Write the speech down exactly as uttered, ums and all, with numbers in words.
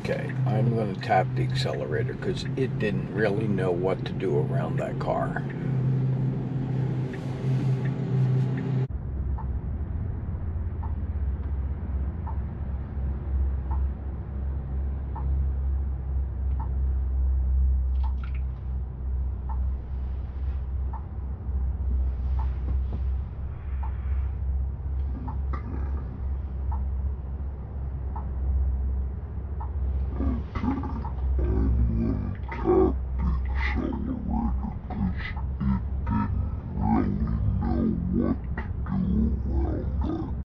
Okay, I'm going to tap the accelerator because it didn't really know what to do around that car.